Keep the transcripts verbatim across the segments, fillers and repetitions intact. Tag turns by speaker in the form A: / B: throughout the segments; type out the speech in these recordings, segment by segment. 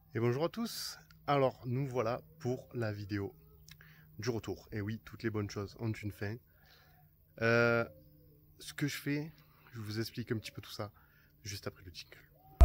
A: Et bonjour à tous. Alors nous voilà pour la vidéo du retour. Et oui, toutes les bonnes choses ont une fin. Euh, ce que je fais, je vous explique un petit peu tout ça juste après le jingle.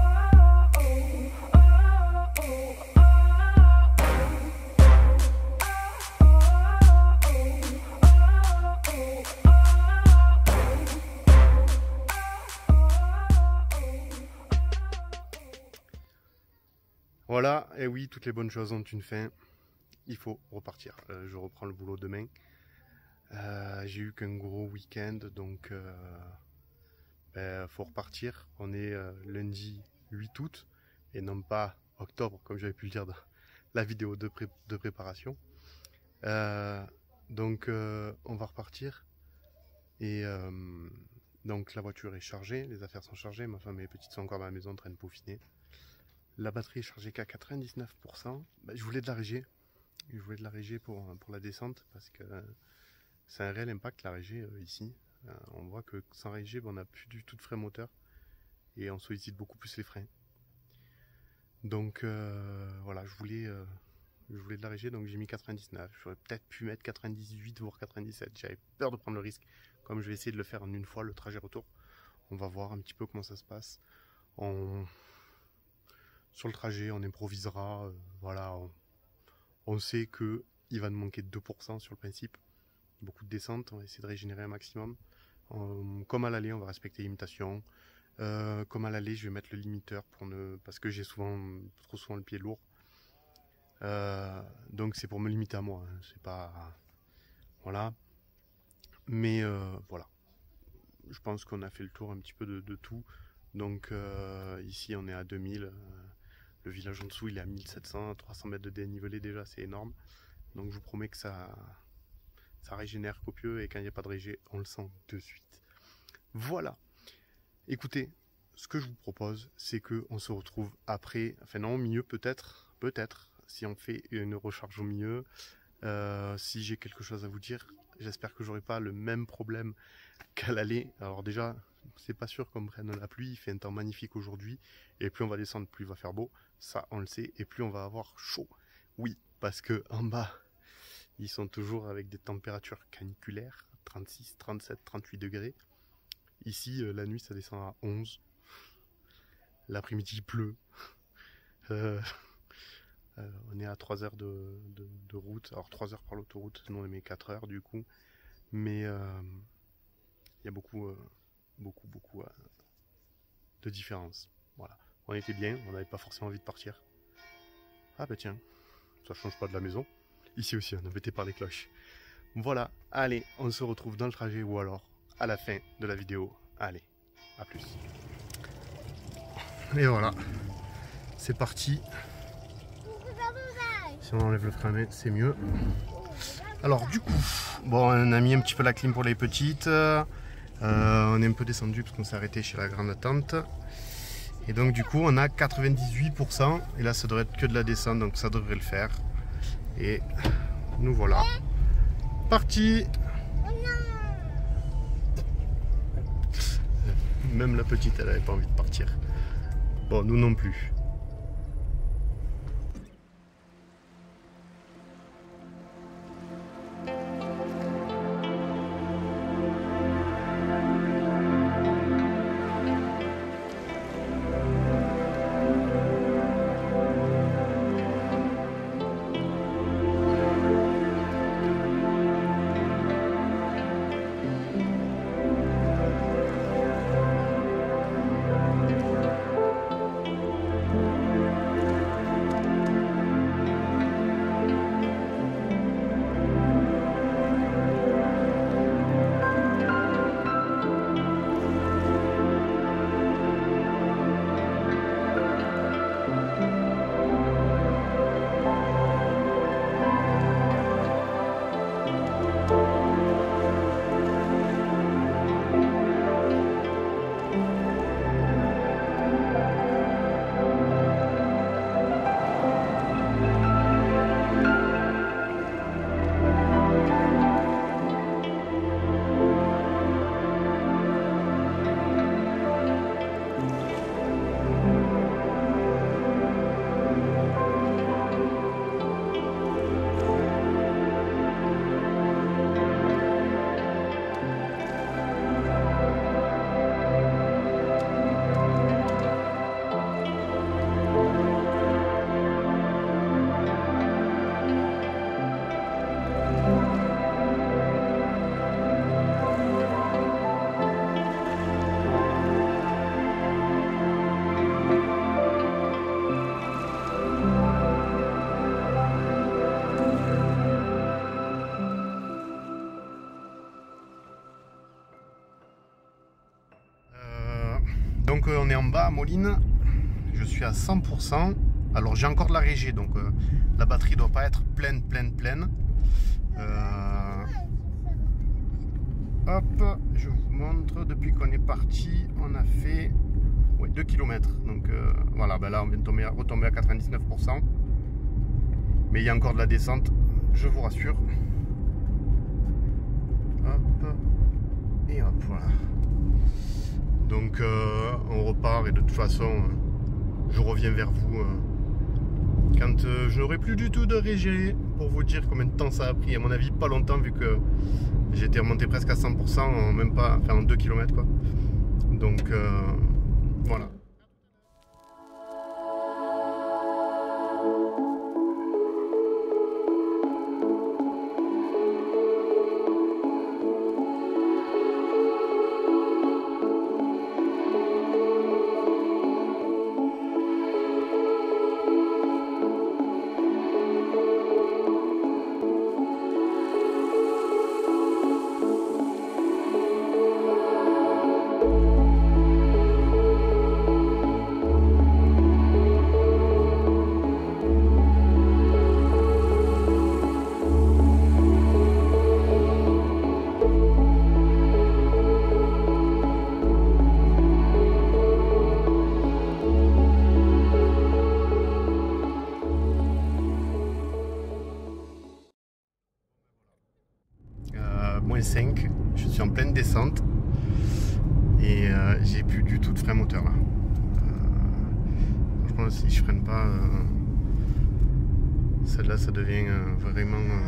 A: Voilà, et oui, toutes les bonnes choses ont une fin. Il faut repartir. Euh, je reprends le boulot demain. Euh, J'ai eu qu'un gros week-end, donc il euh, ben, faut repartir. On est euh, lundi huit août et non pas octobre, comme j'avais pu le dire dans la vidéo de, pré de préparation. Euh, donc euh, on va repartir. Et euh, donc la voiture est chargée, les affaires sont chargées, ma femme et les petites sont encore à la maison en train de peaufiner. La batterie est chargée qu'à quatre-vingt-dix-neuf pour cent. Ben, je voulais de la régie. Je voulais de la régie pour, pour la descente parce que euh, c'est un réel impact la régie euh, ici. Euh, on voit que sans régie, ben, on n'a plus du tout de frein moteur et on sollicite beaucoup plus les freins. Donc euh, voilà, je voulais, euh, je voulais de la régie, donc j'ai mis quatre-vingt-dix-neuf. J'aurais peut-être pu mettre quatre-vingt-dix-huit voire quatre-vingt-dix-sept. J'avais peur de prendre le risque. Comme je vais essayer de le faire en une fois, le trajet retour, on va voir un petit peu comment ça se passe. On... Sur le trajet, on improvisera. Euh, voilà, on... on sait que il va nous manquer deux pour cent sur le principe. Beaucoup de descentes, on va essayer de régénérer un maximum. Euh, comme à l'aller, on va respecter les limitations. Euh, comme à l'aller, je vais mettre le limiteur pour ne, parce que j'ai souvent, trop souvent le pied lourd. Euh, donc c'est pour me limiter à moi. Hein. C'est pas, voilà. Mais euh, voilà. Je pense qu'on a fait le tour un petit peu de, de tout. Donc euh, ici, on est à deux mille. Le village en dessous, il est à mille sept cents, trois cents mètres de dénivelé déjà, c'est énorme. Donc je vous promets que ça, ça régénère copieux et quand il n'y a pas de régé, on le sent de suite. Voilà. Écoutez, ce que je vous propose, c'est qu'on se retrouve après, enfin non, au milieu peut-être, peut-être, si on fait une recharge au milieu, euh, si j'ai quelque chose à vous dire, j'espère que j'aurai pas le même problème qu'à l'aller. Alors déjà, c'est pas sûr qu'on prenne la pluie, il fait un temps magnifique aujourd'hui, et plus on va descendre, plus il va faire beau, ça on le sait, et plus on va avoir chaud. Oui, parce que en bas, ils sont toujours avec des températures caniculaires, trente-six, trente-sept, trente-huit degrés. Ici, euh, la nuit, ça descend à onze. L'après-midi, il pleut. Euh, euh, on est à trois heures de, de, de route, alors trois heures par l'autoroute, sinon on met quatre heures du coup. Mais il euh, y a beaucoup... Euh, beaucoup beaucoup euh, de différence. Voilà, on était bien, on n'avait pas forcément envie de partir. Ah bah tiens, ça change pas de la maison. Ici aussi on est embêté par les cloches. Voilà, allez, on se retrouve dans le trajet ou alors à la fin de la vidéo. Allez, à plus. Et voilà, c'est parti. Si on enlève le frein à main, c'est mieux. Alors du coup, bon, on a mis un petit peu la clim pour les petites. Euh, on est un peu descendu parce qu'on s'est arrêté chez la grande tante. Et donc du coup on a quatre-vingt-dix-huit pour cent. Et là ça devrait être que de la descente, donc ça devrait le faire. Et nous voilà partis. Même la petite elle avait pas envie de partir. Bon, nous non plus. en bas à Moline, je suis à cent pour cent. Alors j'ai encore de la régie, donc euh, la batterie doit pas être pleine, pleine, pleine. Euh... Hop, je vous montre, depuis qu'on est parti, on a fait ouais, deux kilomètres. Donc euh, voilà, ben là on vient de tomber, retomber à quatre-vingt-dix-neuf pour cent. Mais il y a encore de la descente, je vous rassure. Hop, et hop, voilà. Donc euh, on repart et de toute façon, euh, je reviens vers vous euh, quand euh, je n'aurai plus du tout de régie pour vous dire combien de temps ça a pris. À mon avis, pas longtemps vu que j'étais remonté presque à cent pour cent en même pas, enfin en deux kilomètres quoi. Donc euh, voilà. moins cinq, je suis en pleine descente et euh, j'ai plus du tout de frein moteur là. Euh, franchement, si je freine pas, euh, celle-là ça devient euh, vraiment. Euh...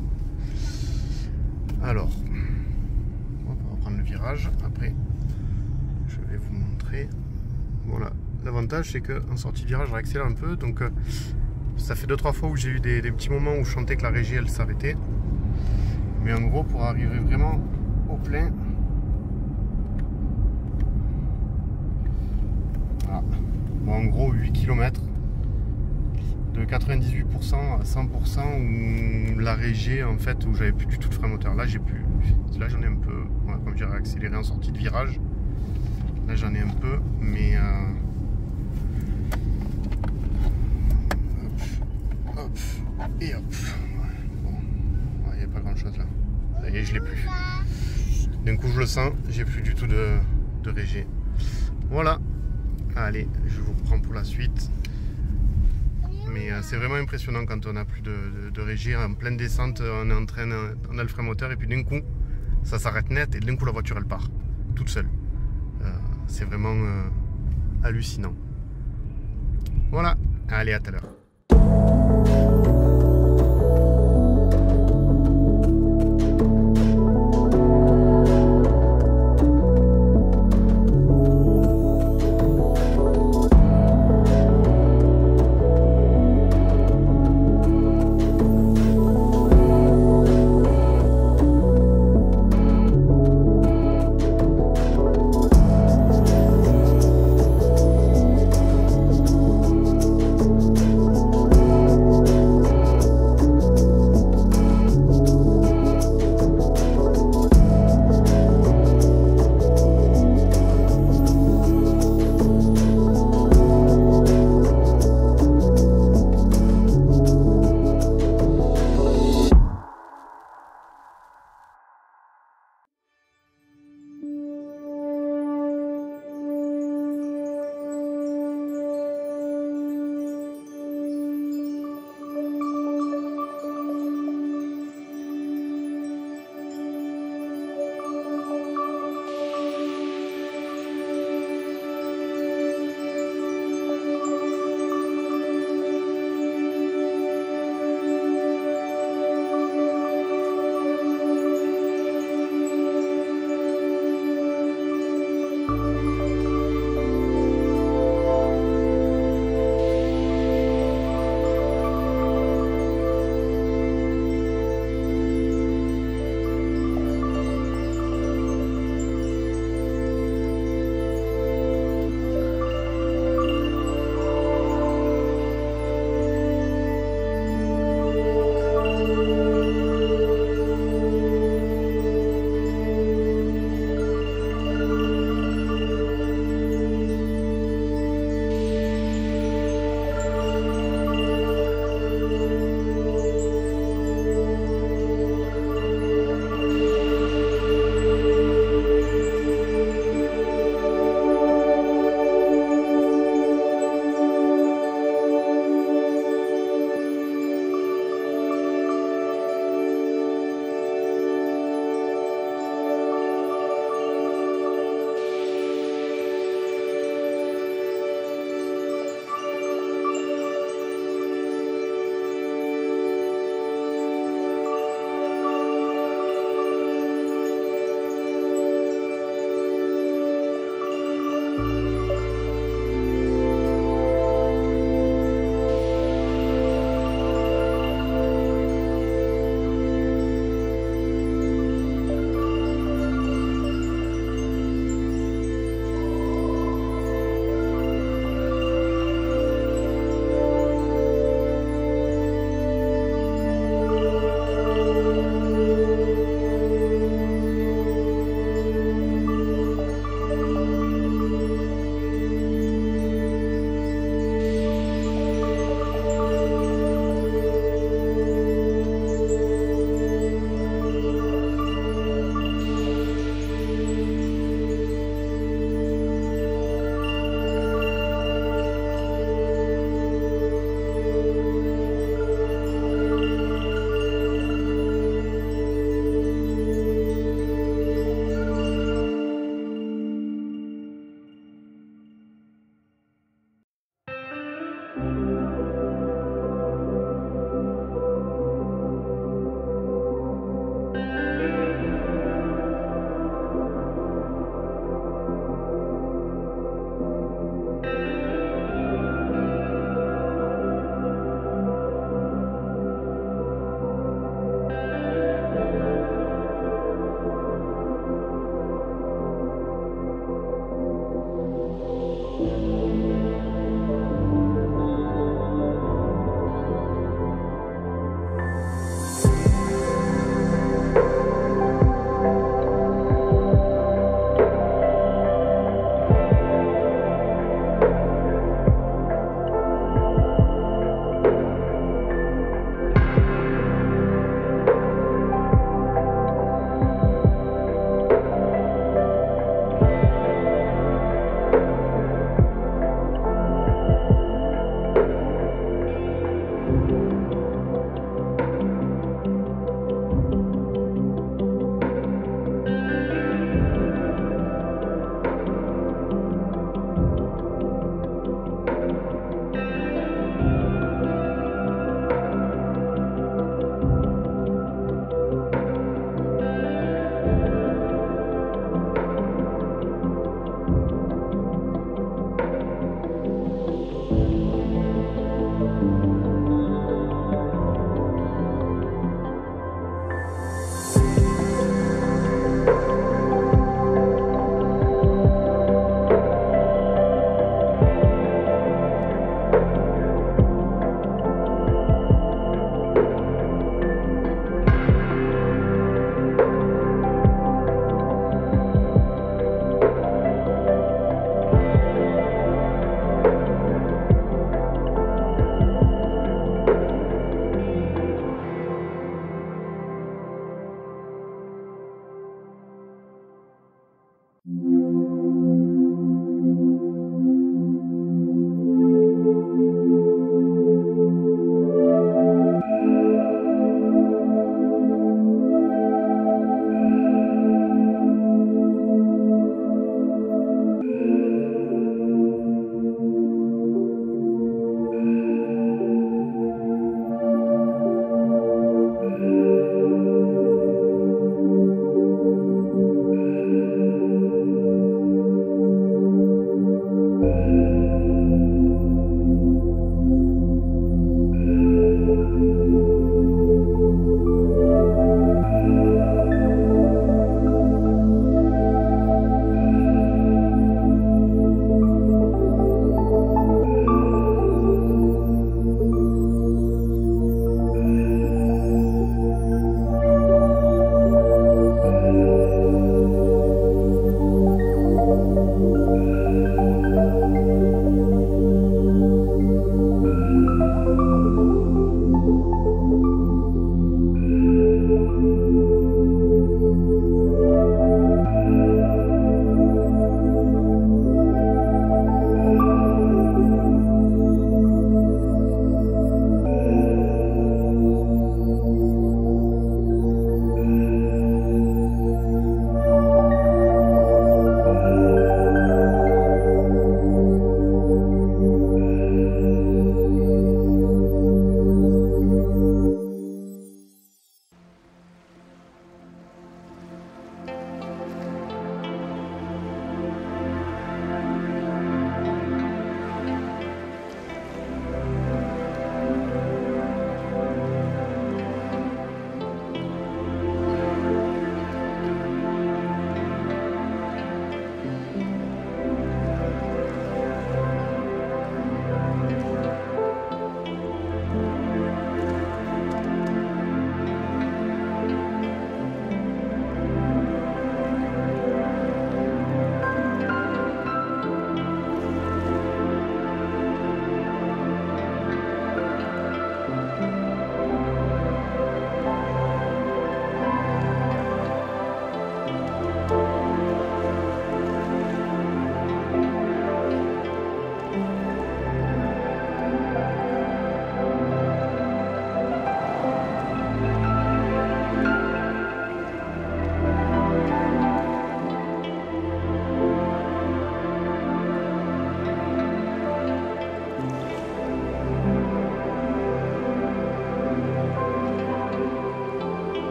A: Alors, on va reprendre le virage. Après, je vais vous montrer. Voilà, l'avantage c'est que en sortie de virage, je réaccélère un peu. Donc, euh, ça fait deux trois fois où j'ai eu des, des petits moments où je sentais que la régie elle s'arrêtait. Mais en gros, pour arriver vraiment au plein, voilà. Bon, en gros huit kilomètres de quatre-vingt-dix-huit pour cent à cent pour cent où la régie en fait où j'avais plus du tout de frein moteur. Là j'ai plus, là j'en ai un peu, voilà, comme j'ai réaccéléré en sortie de virage, là j'en ai un peu, mais euh... hop, hop, et hop. Il n'y a pas grand chose là. Ça y est, je l'ai plus. D'un coup je le sens, j'ai plus du tout de, de régie. Voilà. Allez, je vous reprends pour la suite. Mais euh, c'est vraiment impressionnant quand on n'a plus de, de, de régie. En pleine descente, on est en train, on a le frein moteur et puis d'un coup, ça s'arrête net et d'un coup la voiture elle part, toute seule. Euh, c'est vraiment euh, hallucinant. Voilà. Allez, à tout à l'heure.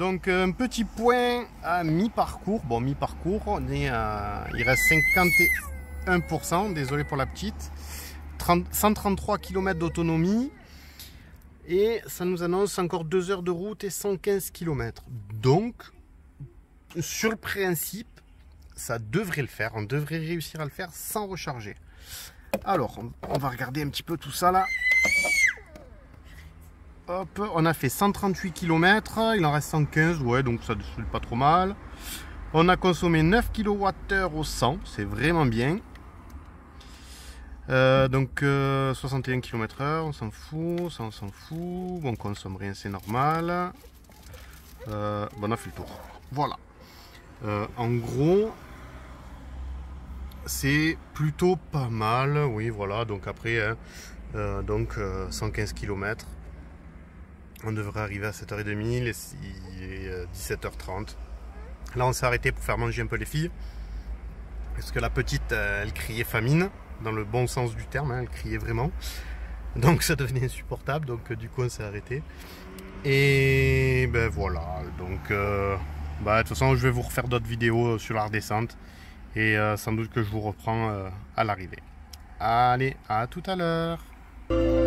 A: Donc un petit point à mi-parcours. Bon, mi-parcours, on est à... il reste cinquante et un pour cent, désolé pour la petite. trente, cent trente-trois kilomètres d'autonomie. Et ça nous annonce encore deux heures de route et cent quinze kilomètres. Donc, sur le principe, ça devrait le faire. On devrait réussir à le faire sans recharger. Alors, on va regarder un petit peu tout ça là. Hop, on a fait cent trente-huit kilomètres, il en reste cent quinze, ouais, donc ça ne suit pas trop mal. On a consommé neuf kilowattheures au cent, c'est vraiment bien. Euh, donc euh, soixante et un kilomètres heure, on s'en fout, ça on s'en fout, on consomme rien, c'est normal. Euh, bon, on a fait le tour, voilà. Euh, en gros, c'est plutôt pas mal, oui, voilà, donc après, hein, euh, donc euh, cent quinze kilomètres. On devrait arriver à sept heures trente, il est dix-sept heures trente. Là, on s'est arrêté pour faire manger un peu les filles. Parce que la petite, elle criait famine, dans le bon sens du terme, hein, elle criait vraiment. Donc ça devenait insupportable, donc du coup on s'est arrêté. Et ben voilà, donc euh, bah, de toute façon je vais vous refaire d'autres vidéos sur la redescente. Et euh, sans doute que je vous reprends euh, à l'arrivée. Allez, à tout à l'heure.